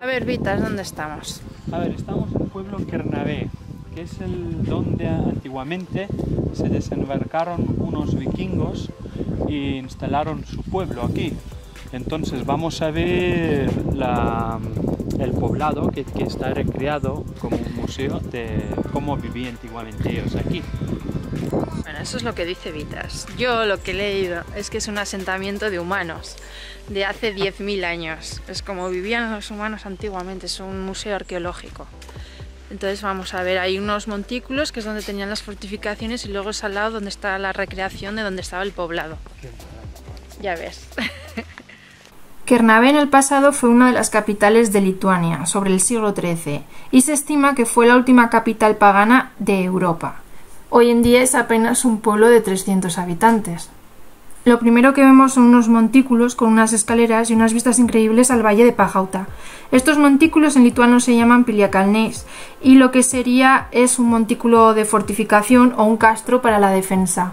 A ver, Vitas, ¿dónde estamos? A ver, estamos en el pueblo Kernavė, que es el donde antiguamente se desembarcaron unos vikingos y instalaron su pueblo aquí. Entonces vamos a ver el poblado que está recreado como un museo de cómo vivían antiguamente ellos aquí. Bueno, eso es lo que dice Vitas. Yo lo que he leído es que es un asentamiento de humanos de hace 10.000 años. Es como vivían los humanos antiguamente, es un museo arqueológico. Entonces vamos a ver, hay unos montículos que es donde tenían las fortificaciones y luego es al lado donde está la recreación de donde estaba el poblado. Ya ves. Kernavė en el pasado fue una de las capitales de Lituania, sobre el siglo XIII, y se estima que fue la última capital pagana de Europa. Hoy en día es apenas un pueblo de 300 habitantes. Lo primero que vemos son unos montículos con unas escaleras y unas vistas increíbles al valle de Pajauta. Estos montículos en lituano se llaman piliakalniais y lo que sería es un montículo de fortificación o un castro para la defensa.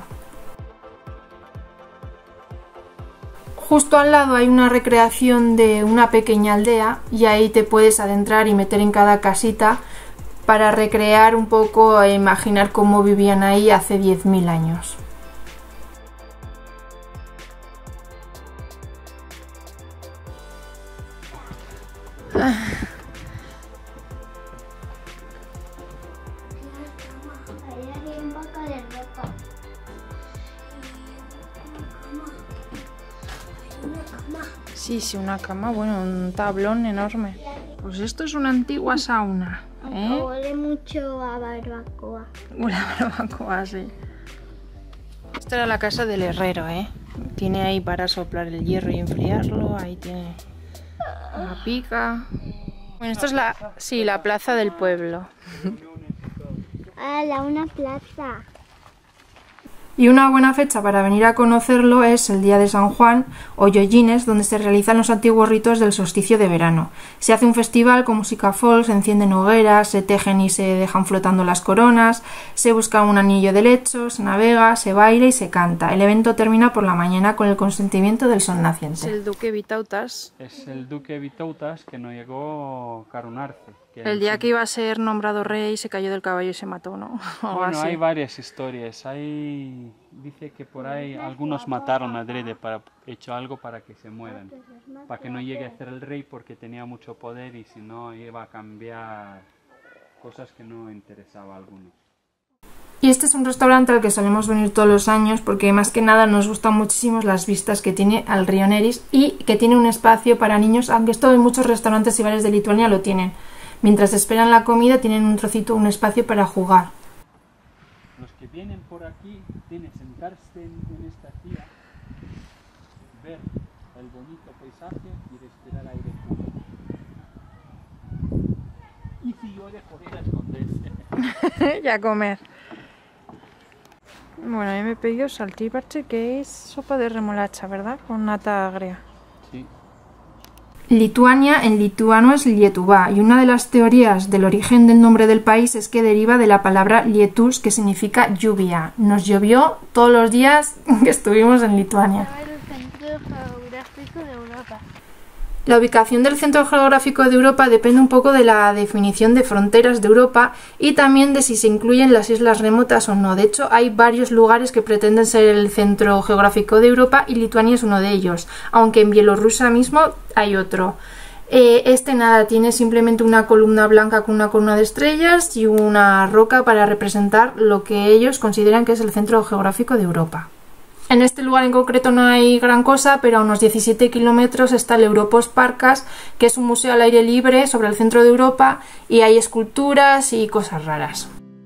Justo al lado hay una recreación de una pequeña aldea y ahí te puedes adentrar y meter en cada casita para recrear un poco e imaginar cómo vivían ahí hace 10.000 años. Sí, una cama, bueno, un tablón enorme. Pues esto es una antigua sauna, ¿eh? Huele mucho a barbacoa. Una barbacoa, sí. Esta era la casa del herrero, ¿eh? Tiene ahí para soplar el hierro y enfriarlo, ahí tiene una pica. Bueno, esto es la plaza del pueblo. ¡Hala, una plaza! Y una buena fecha para venir a conocerlo es el día de San Juan o Yollines, donde se realizan los antiguos ritos del solsticio de verano. Se hace un festival con música folk, se encienden hogueras, se tejen y se dejan flotando las coronas, se busca un anillo de lecho, se navega, se baila y se canta. El evento termina por la mañana con el consentimiento del sol naciente. Es el duque Vitautas. Es el duque Vitautas que no llegó a coronarse. El día que iba a ser nombrado rey se cayó del caballo y se mató, ¿no? Bueno, hay varias historias. Dice que por ahí algunos mataron a Drede para hecho algo para que se mueran, para que no llegue a ser el rey porque tenía mucho poder y si no iba a cambiar cosas que no interesaba a algunos. Y este es un restaurante al que solemos venir todos los años porque más que nada nos gustan muchísimo las vistas que tiene al río Neris y que tiene un espacio para niños, aunque esto en muchos restaurantes y bares de Lituania lo tienen. Mientras esperan la comida tienen un espacio para jugar. Los que vienen por aquí tienen que sentarse en esta silla, ver el bonito paisaje y respirar aire puro. Y si yo dejo de ir a esconderse. Y a comer. Bueno, yo me he pedido saltiparche, que es sopa de remolacha, ¿verdad? Con nata agria. Sí. Lituania en lituano es Lietuva y una de las teorías del origen del nombre del país es que deriva de la palabra lietus, que significa lluvia. Nos llovió todos los días que estuvimos en Lituania. La ubicación del centro geográfico de Europa depende un poco de la definición de fronteras de Europa y también de si se incluyen las islas remotas o no. De hecho, hay varios lugares que pretenden ser el centro geográfico de Europa y Lituania es uno de ellos, aunque en Bielorrusia mismo hay otro. Tiene simplemente una columna blanca con una corona de estrellas y una roca para representar lo que ellos consideran que es el centro geográfico de Europa. En este lugar en concreto no hay gran cosa, pero a unos 17 kilómetros está el Europos Parkas, que es un museo al aire libre sobre el centro de Europa y hay esculturas y cosas raras.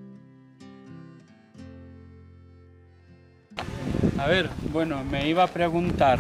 A ver, bueno, me iba a preguntar,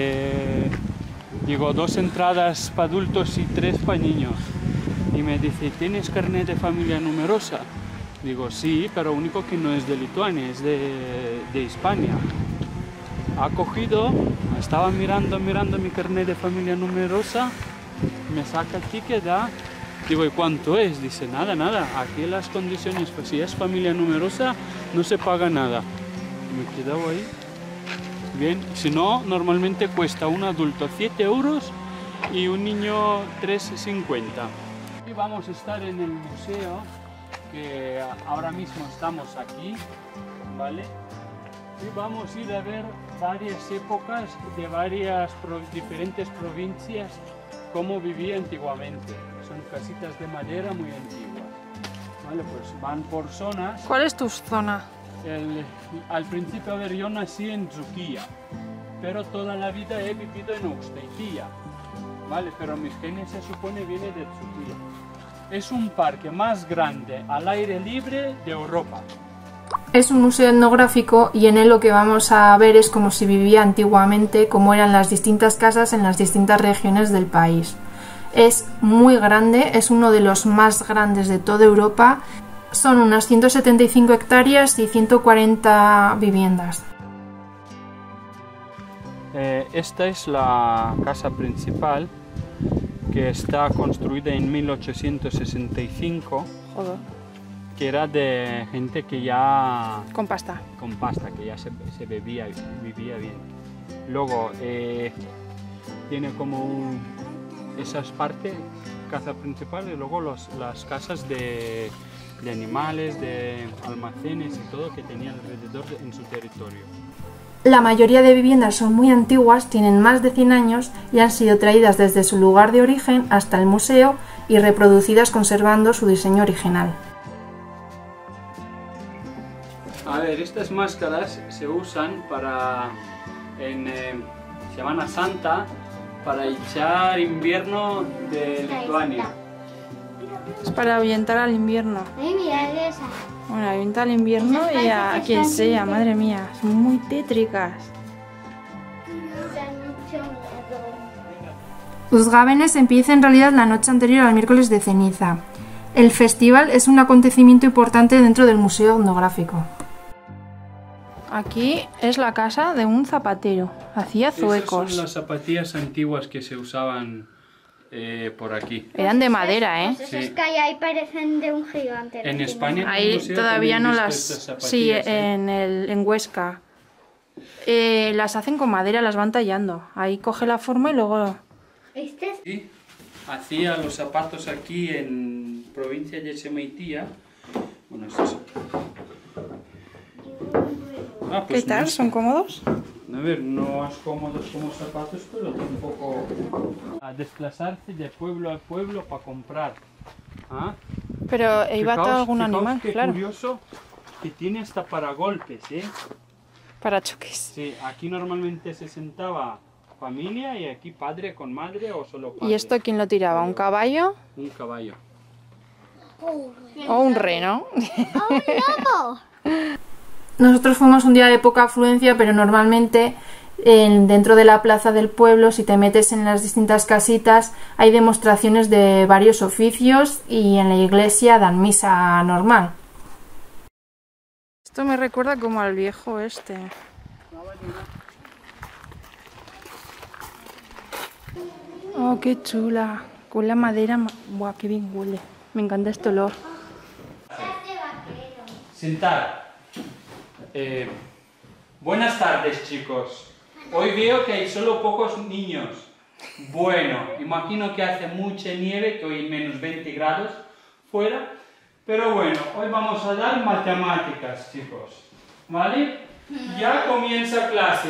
digo, 2 entradas para adultos y 3 para niños. Y me dice, ¿tienes carnet de familia numerosa? Digo, sí, pero único que no es de Lituania, es de Hispania. Ha cogido, estaba mirando mi carnet de familia numerosa, me saca el ticket, digo, ¿y cuánto es? Dice, nada, aquí las condiciones, pues si es familia numerosa, no se paga nada. Me he quedado ahí. Bien, si no, normalmente cuesta un adulto 7 euros y un niño 3,50. Y vamos a estar en el museo, que ahora mismo estamos aquí, ¿vale? Y vamos a ir a ver varias épocas de varias diferentes provincias, cómo vivía antiguamente. Son casitas de madera muy antiguas. Vale, pues van por zonas. ¿Cuál es tu zona? Al principio, a ver, yo nací en Zuquía, pero toda la vida he vivido en Oxteitía, ¿vale? Pero mis genes se supone viene de Zuquía. Es un parque más grande al aire libre de Europa. Es un museo etnográfico y en él lo que vamos a ver es cómo se vivía antiguamente, cómo eran las distintas casas en las distintas regiones del país. Es muy grande, es uno de los más grandes de toda Europa. Son unas 175 hectáreas y 140 viviendas. Esta es la casa principal, que está construida en 1865. Joder. Que era de gente que ya... Con pasta. Con pasta, que ya se vivía bien. Luego tiene como esas partes, casa principal, y luego las casas de animales, de almacenes y todo que tenía alrededor en su territorio. La mayoría de viviendas son muy antiguas, tienen más de 100 años y han sido traídas desde su lugar de origen hasta el museo y reproducidas conservando su diseño original. A ver, estas máscaras se usan para en Semana Santa para echar invierno de Lituania. Es para ahuyentar al invierno. Mira esa. Bueno, ahuyentar al invierno y a quien sea, madre mía, son muy tétricas. Los Gavenes empieza en realidad la noche anterior al miércoles de ceniza. El festival es un acontecimiento importante dentro del museo etnográfico. Aquí es la casa de un zapatero, hacía zuecos. Esas son las zapatillas antiguas que se usaban por aquí. Eran de madera, ¿eh? Pues esos que hay ahí parecen de un gigante. En España Ahí todavía no las... Sí, en Huesca. Las hacen con madera, las van tallando. Ahí coge la forma y luego... ¿Este es? Sí, hacía los zapatos aquí en provincia de Semeitía. Bueno, estos... ¿Qué tal? ¿Son cómodos? A ver, no es cómodos como zapatos, pero tampoco a desplazarse de pueblo a pueblo para comprar. ¿Ah? Pero iba todo algún animal, qué claro. Curioso que tiene hasta para golpes, ¿eh? Para choques. Sí, aquí normalmente se sentaba familia y aquí padre con madre o solo padre. ¿Y esto quién lo tiraba? ¿Un caballo? Un caballo. ¿O un reno? ¡Oh, no! Nosotros fuimos un día de poca afluencia, pero normalmente dentro de la plaza del pueblo, si te metes en las distintas casitas, hay demostraciones de varios oficios y en la iglesia dan misa normal. Esto me recuerda como al viejo este. Oh, qué chula. Con la madera, buah, qué bien huele. Me encanta este olor. Sentar. Buenas tardes, chicos. Hoy veo que hay solo pocos niños. Bueno, imagino que hace mucha nieve, que hoy hay menos 20 grados fuera. Pero bueno, hoy vamos a dar matemáticas, chicos. ¿Vale? Ya comienza clase.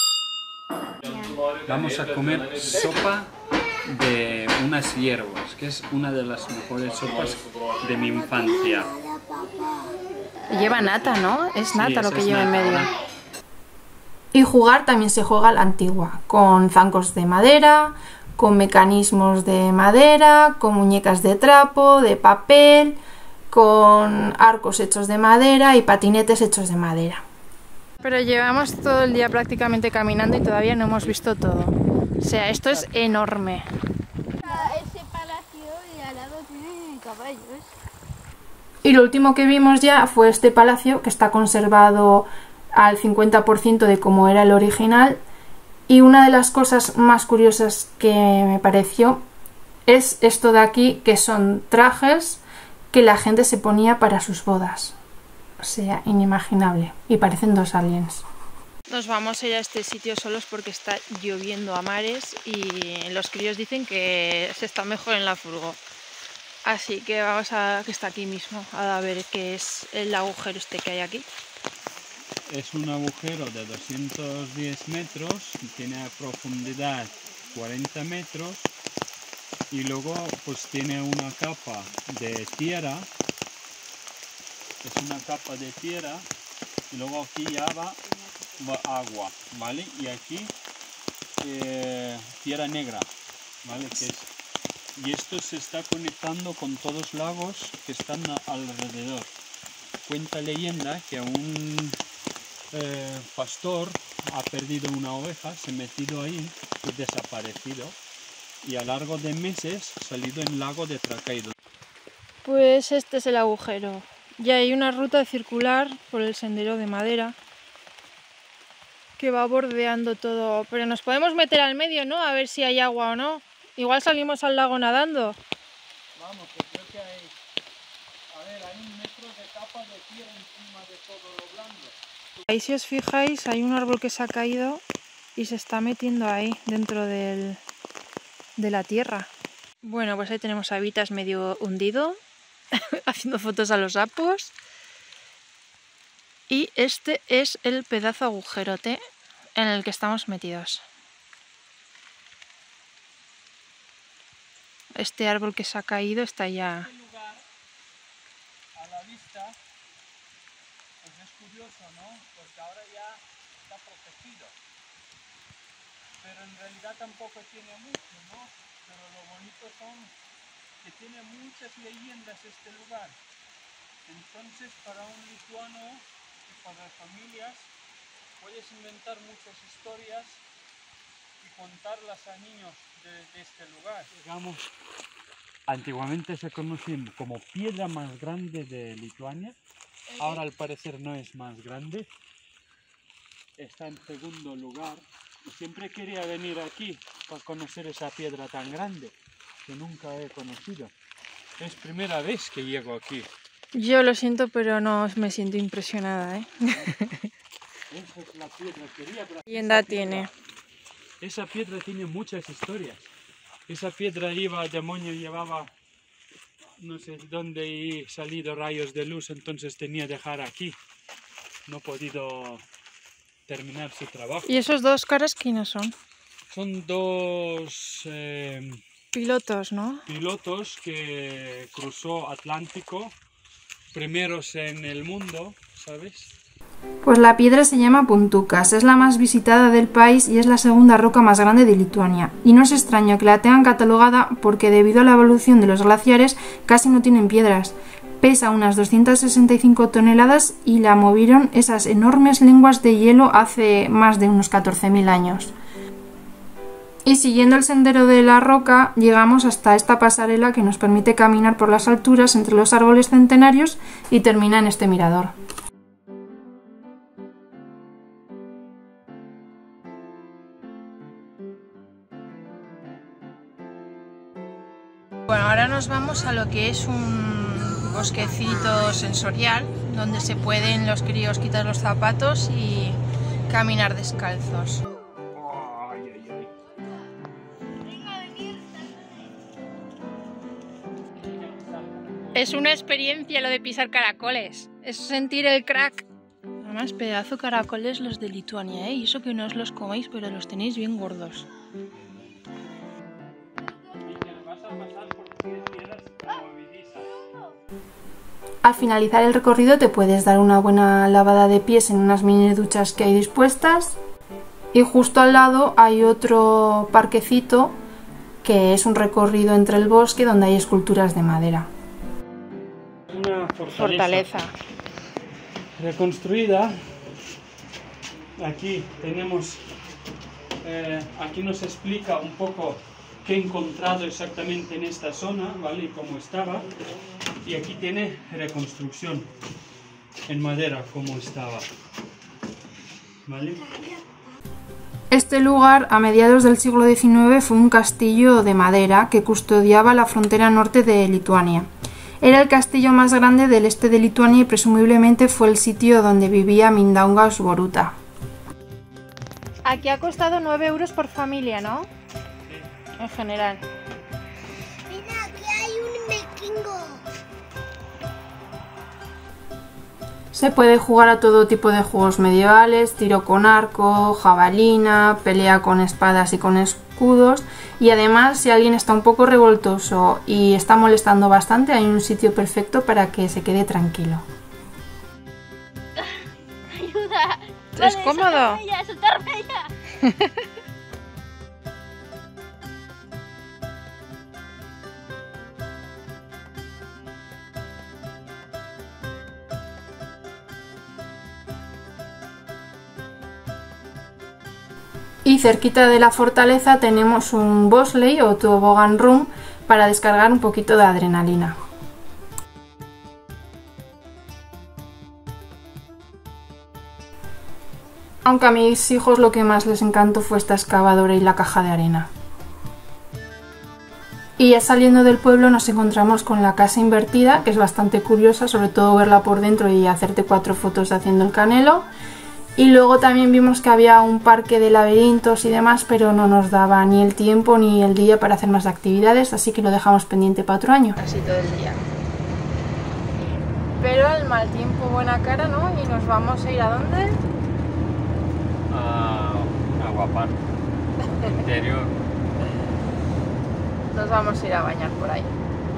Vamos a comer sopa de unas hierbas, que es una de las mejores sopas de mi infancia. Lleva nata, ¿no? Es nata lo que lleva en medio. Y jugar también se juega a la antigua, con zancos de madera, con mecanismos de madera, con muñecas de trapo, de papel, con arcos hechos de madera y patinetes hechos de madera. Pero llevamos todo el día prácticamente caminando y todavía no hemos visto todo. O sea, esto es enorme. Ese palacio y al lado tiene caballos. Y lo último que vimos ya fue este palacio, que está conservado al 50% de como era el original. Y una de las cosas más curiosas que me pareció es esto de aquí, que son trajes que la gente se ponía para sus bodas. O sea, inimaginable. Y parecen dos aliens. Nos vamos a ir a este sitio solos porque está lloviendo a mares y los críos dicen que se está mejor en la furgo. Así que vamos a, que está aquí mismo, a ver qué es el agujero este que hay aquí. Es un agujero de 210 metros, tiene a profundidad 40 metros y luego pues tiene una capa de tierra. Es una capa de tierra y luego aquí ya va agua, ¿vale? Y aquí tierra negra, ¿vale? Y esto se está conectando con todos los lagos que están alrededor. Cuenta leyenda que un pastor ha perdido una oveja, se ha metido ahí y desaparecido. Y a lo largo de meses ha salido en lago de Tracaido. Pues este es el agujero. Ya hay una ruta circular por el sendero de madera que va bordeando todo. Pero nos podemos meter al medio, ¿no? A ver si hay agua o no. Igual salimos al lago nadando. Vamos, que creo que hay... A ver, hay 1 metro de capa de tierra encima de todo lo blando. Ahí si os fijáis hay un árbol que se ha caído y se está metiendo ahí dentro de la tierra. Bueno, pues ahí tenemos a Vitas medio hundido haciendo fotos a los sapos. Y este es el pedazo agujerote en el que estamos metidos. Este árbol que se ha caído está ya... Este lugar, a la vista, pues es curioso, ¿no? Porque ahora ya está protegido. Pero en realidad tampoco tiene mucho, ¿no? Pero lo bonito son que tiene muchas leyendas este lugar. Entonces, para un lituano y para familias, puedes inventar muchas historias y contarlas a niños de este lugar. Digamos, antiguamente se conocía como piedra más grande de Lituania. Ahora al parecer no es más grande. Está en segundo lugar. Y siempre quería venir aquí para conocer esa piedra tan grande que nunca he conocido. Es primera vez que llego aquí. Yo lo siento, pero no me siento impresionada, ¿eh? Esa es la piedra quería. ¿Qué leyenda tiene? Esa piedra tiene muchas historias. Esa piedra iba, el demonio llevaba no sé dónde y salido rayos de luz, entonces tenía que dejar aquí. No ha podido terminar su trabajo. ¿Y esos dos caras quiénes son? Son dos Pilotos, ¿no? pilotos que cruzó Atlántico, primeros en el mundo, ¿sabes? Pues la piedra se llama Puntukas, es la más visitada del país y es la segunda roca más grande de Lituania. Y no es extraño que la tengan catalogada porque debido a la evolución de los glaciares casi no tienen piedras. Pesa unas 265 toneladas y la movieron esas enormes lenguas de hielo hace más de unos 14.000 años. Y siguiendo el sendero de la roca llegamos hasta esta pasarela que nos permite caminar por las alturas entre los árboles centenarios y termina en este mirador. Bueno, ahora nos vamos a lo que es un bosquecito sensorial donde se pueden los críos quitar los zapatos y caminar descalzos. Es una experiencia lo de pisar caracoles, es sentir el crack. Además, pedazo caracoles los de Lituania, ¿eh? Y eso que no os los coméis, pero los tenéis bien gordos. Al finalizar el recorrido te puedes dar una buena lavada de pies en unas mini duchas que hay dispuestas y justo al lado hay otro parquecito que es un recorrido entre el bosque donde hay esculturas de madera. Una Fortaleza. Reconstruida. Aquí tenemos, aquí nos explica un poco qué he encontrado exactamente en esta zona, ¿vale? Y cómo estaba. Y aquí tiene reconstrucción en madera, cómo estaba, ¿vale? Este lugar, a mediados del siglo XIX, fue un castillo de madera que custodiaba la frontera norte de Lituania. Era el castillo más grande del este de Lituania y presumiblemente fue el sitio donde vivía Mindaugas Boruta. Aquí ha costado 9 euros por familia, ¿no? En general. Mira, aquí hay un vikingo. Se puede jugar a todo tipo de juegos medievales, tiro con arco, jabalina, pelea con espadas y con escudos. Y además, si alguien está un poco revoltoso y está molestando bastante, hay un sitio perfecto para que se quede tranquilo. Ayuda. ¿Es cómodo? Soltarme ya. Y cerquita de la fortaleza tenemos un bobsleigh o tobogán room para descargar un poquito de adrenalina. Aunque a mis hijos lo que más les encantó fue esta excavadora y la caja de arena. Y ya saliendo del pueblo nos encontramos con la casa invertida, que es bastante curiosa, sobre todo verla por dentro y hacerte 4 fotos haciendo el canelo. Y luego también vimos que había un parque de laberintos y demás, pero no nos daba ni el tiempo ni el día para hacer más actividades, así que lo dejamos pendiente para otro año. Así todo el día. Pero el mal tiempo buena cara, ¿no? Y nos vamos a ir ¿a dónde? A Aguapar. Interior. Nos vamos a ir a bañar por ahí.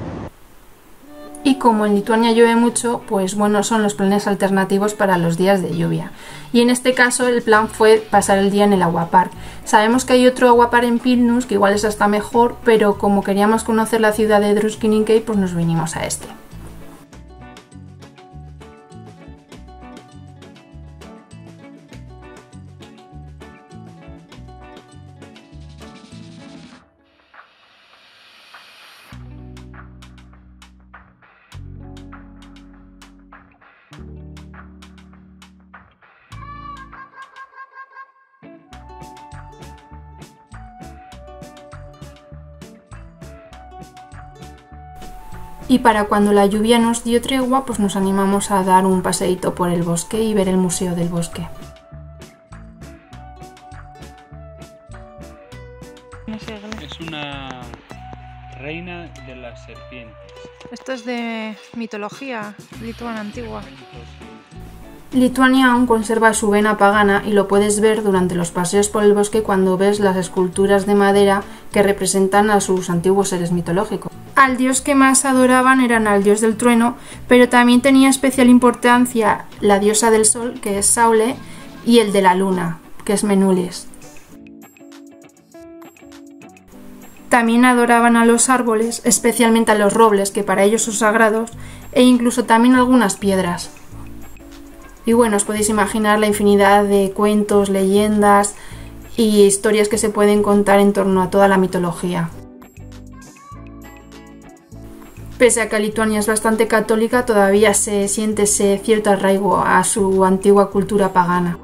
Y como en Lituania llueve mucho, pues buenos son los planes alternativos para los días de lluvia. Y en este caso el plan fue pasar el día en el Aguapar. Sabemos que hay otro Aguapar en Vilnius, que igual es hasta mejor, pero como queríamos conocer la ciudad de Druskininkai, pues nos vinimos a este. Y para cuando la lluvia nos dio tregua, pues nos animamos a dar un paseíto por el bosque y ver el Museo del Bosque. Es una reina de las serpientes. Esto es de mitología lituana antigua. Lituania aún conserva su vena pagana y lo puedes ver durante los paseos por el bosque cuando ves las esculturas de madera que representan a sus antiguos seres mitológicos. Al dios que más adoraban eran al dios del trueno, pero también tenía especial importancia la diosa del sol, que es Saule, y el de la luna, que es Menulis. También adoraban a los árboles, especialmente a los robles, que para ellos son sagrados, e incluso también algunas piedras. Y bueno, os podéis imaginar la infinidad de cuentos, leyendas y historias que se pueden contar en torno a toda la mitología. Pese a que Lituania es bastante católica, todavía se siente ese cierto arraigo a su antigua cultura pagana.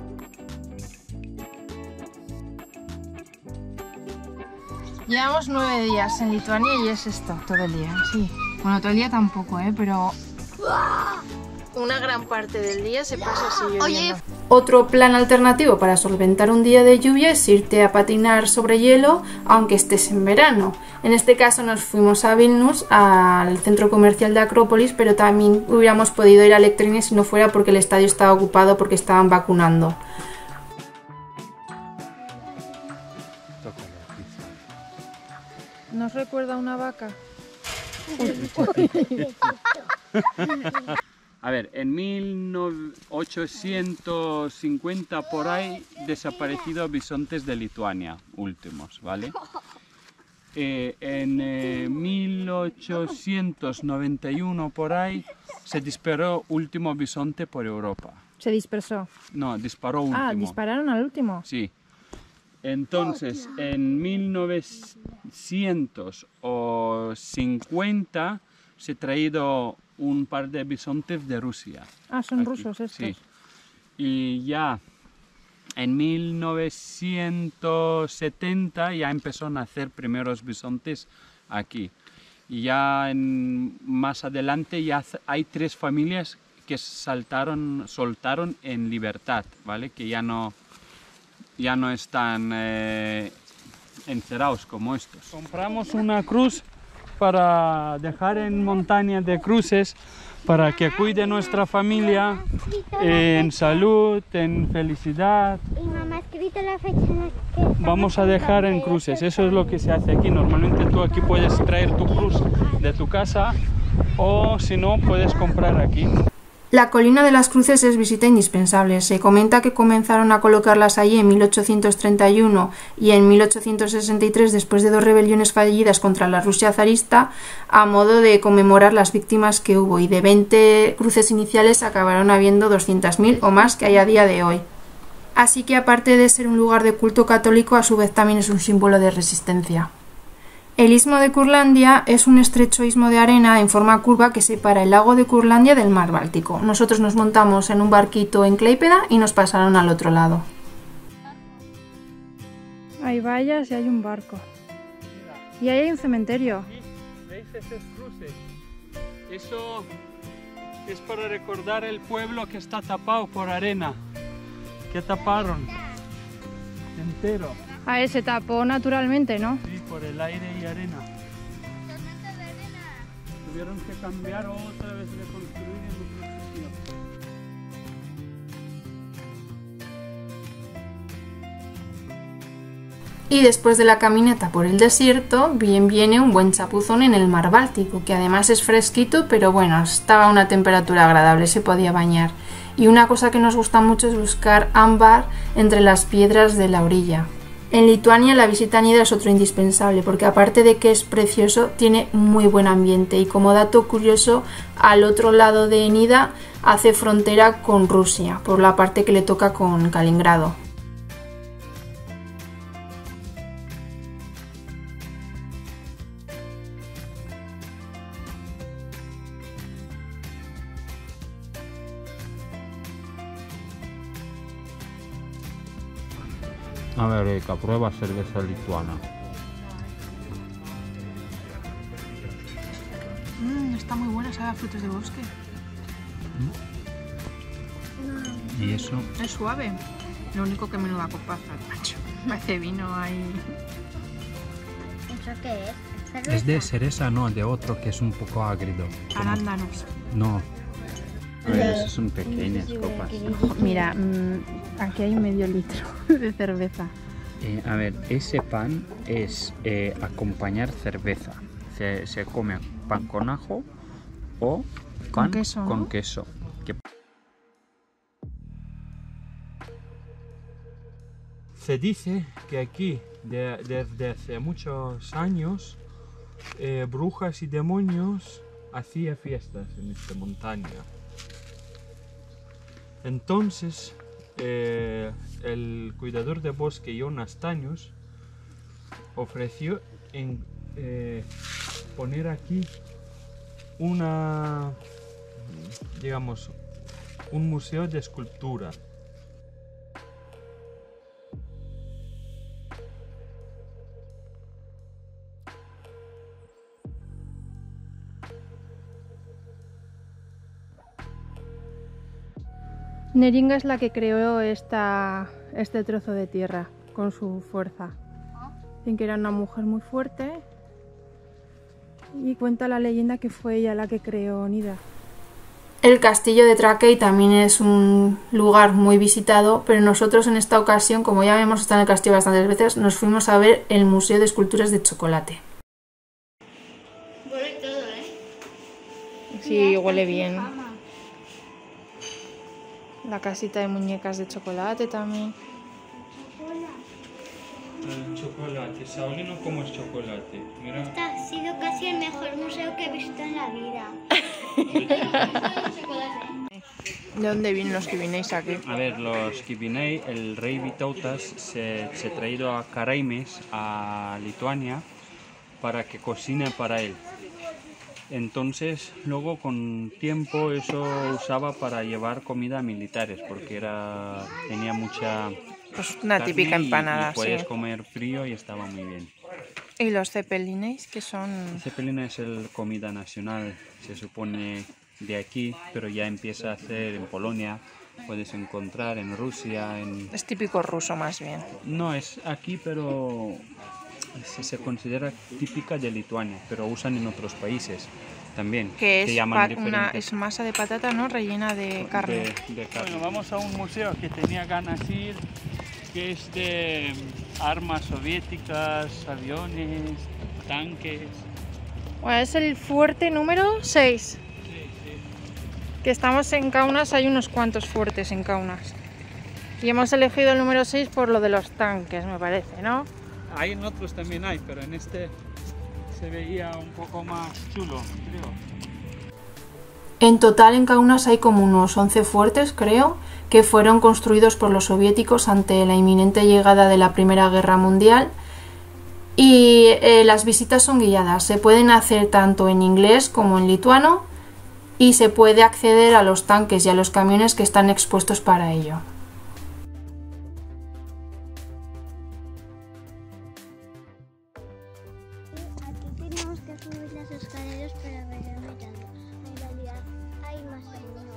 Llevamos 9 días en Lituania y es esto, todo el día, sí. Bueno, todo el día tampoco, pero una gran parte del día se pasa así lloviendo. Otro plan alternativo para solventar un día de lluvia es irte a patinar sobre hielo, aunque estés en verano. En este caso nos fuimos a Vilnius, al centro comercial de Acrópolis, pero también hubiéramos podido ir a Elektrine si no fuera porque el estadio estaba ocupado porque estaban vacunando. ¿Nos recuerda a una vaca? A ver, en 1850 por ahí desaparecido bisontes de Lituania, últimos, ¿vale? En 1891 por ahí se disparó último bisonte por Europa. ¿Se dispersó? No, disparó último. Ah, ¿dispararon al último? Sí. Entonces, en 1950 se ha traído un par de bisontes de Rusia. Ah, son aquí. rusos estos. Sí. Y ya en 1970 ya empezó a nacer primeros bisontes aquí. Y ya más adelante ya hay 3 familias que soltaron en libertad, ¿vale? Que ya no ya no están encerrados como estos. Compramos una cruz para dejar en montaña de cruces para que cuide nuestra familia en salud, en felicidad. Y mamá ha escrito la fecha en la que Vamos a dejar en cruces, eso es lo que se hace aquí. Normalmente tú aquí puedes traer tu cruz de tu casa o si no puedes comprar aquí. La colina de las Cruces es visita indispensable. Se comenta que comenzaron a colocarlas allí en 1831 y en 1863 después de 2 rebeliones fallidas contra la Rusia zarista a modo de conmemorar las víctimas que hubo, y de 20 cruces iniciales acabaron habiendo 200.000 o más que hay a día de hoy. Así que aparte de ser un lugar de culto católico, a su vez también es un símbolo de resistencia. El istmo de Curlandia es un estrecho istmo de arena en forma curva que separa el lago de Curlandia del mar Báltico. Nosotros nos montamos en un barquito en Klaipėda y nos pasaron al otro lado. Hay vallas y hay un barco. Y ahí hay un cementerio. ¿Veis esos cruces? Eso es para recordar el pueblo que está tapado por arena. Que taparon entero. Ah, se tapó naturalmente, ¿no? Sí, por el aire y arena. Tuvieron que cambiar otra vez, reconstruir en otro sitio. Y después de la caminata por el desierto, bien viene un buen chapuzón en el mar Báltico, que además es fresquito, pero bueno, estaba a una temperatura agradable, se podía bañar. Y una cosa que nos gusta mucho es buscar ámbar entre las piedras de la orilla. En Lituania la visita a Nida es otro indispensable, porque aparte de que es precioso, tiene muy buen ambiente, y como dato curioso, al otro lado de Nida hace frontera con Rusia, por la parte que le toca con Kaliningrado. A ver, Erika, prueba cerveza lituana. Está muy buena, sabe a frutos de bosque. ¿Y eso? Es suave. Lo único que menuda copaza, macho. Me hace vino ahí. ¿Eso qué es? ¿Cerveza? Es de cereza, no, de otro que es un poco agrio. Arándanos. No. A ver, esas son pequeñas copas. Mira, aquí hay medio litro de cerveza. A ver, ese pan es acompañar cerveza. Se come pan con ajo o pan queso, ¿no? con queso. Se dice que aquí, desde hace muchos años, brujas y demonios hacían fiestas en esta montaña. Entonces, el cuidador de bosque Jonas Tanius ofreció poner aquí un museo de escultura. Neringa es la que creó este trozo de tierra con su fuerza. Dicen que era una mujer muy fuerte y cuenta la leyenda que fue ella la que creó Nida. El castillo de Traquey también es un lugar muy visitado, pero nosotros en esta ocasión, como ya hemos estado en el castillo bastantes veces, nos fuimos a ver el Museo de Esculturas de Chocolate. Huele todo, ¿eh? Sí, huele bien. La casita de muñecas de chocolate también. El chocolate, Saulino, ¿cómo es chocolate? Mira. Este ha sido casi el mejor museo que he visto en la vida. ¿De dónde vienen los que vinéis aquí? A ver, los que vienen, el rey Vitautas se ha traído a Karaimes, a Lituania, para que cocine para él. Entonces, luego con tiempo eso usaba para llevar comida a militares, porque tenía mucha Pues una carne típica empanada, y puedes sí. comer frío y estaba muy bien. ¿Y los cepelines, que son? Zeppelin es el comida nacional, se supone de aquí, pero ya empieza a hacer en Polonia, puedes encontrar en Rusia, Es típico ruso más bien. No, es aquí, pero se considera típica de Lituania, pero usan en otros países también. Que es, llaman diferente. es masa de patata, ¿no? Rellena de carne. De carne. Bueno, vamos a un museo que tenía ganas de ir, que es de armas soviéticas, aviones, tanques. Bueno, es el fuerte número 6. Que estamos en Kaunas, hay unos cuantos fuertes en Kaunas. Y hemos elegido el número 6 por lo de los tanques, me parece, ¿no? Hay en otros también hay, pero en este se veía un poco más chulo, creo. En total en Kaunas hay como unos 11 fuertes, creo, que fueron construidos por los soviéticos ante la inminente llegada de la Primera Guerra Mundial. Y las visitas son guiadas, se pueden hacer tanto en inglés como en lituano y se puede acceder a los tanques y a los camiones que están expuestos para ello. Aquí tenemos que subir las escaleras para ver el metro. En realidad hay más arriba.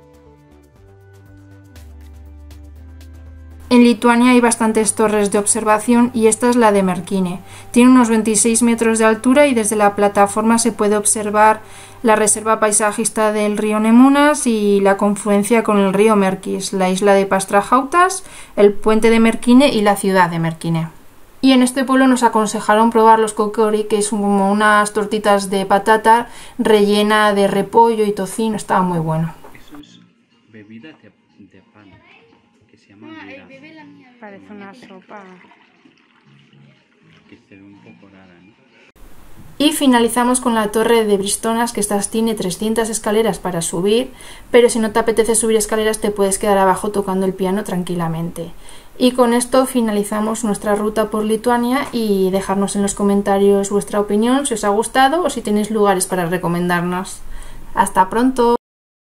En Lituania hay bastantes torres de observación y esta es la de Merkinė. Tiene unos 26 metros de altura y desde la plataforma se puede observar la reserva paisajista del río Nemunas y la confluencia con el río Merkis, la isla de Pastrajautas, el puente de Merkinė y la ciudad de Merkinė. Y en este pueblo nos aconsejaron probar los kokori, que es como unas tortitas de patata rellena de repollo y tocino, estaba muy bueno. Eso es bebida de pan, que se llama bira, Parece una sopa. que se ve un poco rara, ¿no? Y finalizamos con la torre de Bristonas, que esta tiene 300 escaleras para subir, pero si no te apetece subir escaleras te puedes quedar abajo tocando el piano tranquilamente. Y con esto finalizamos nuestra ruta por Lituania y dejarnos en los comentarios vuestra opinión, si os ha gustado o si tenéis lugares para recomendarnos. ¡Hasta pronto!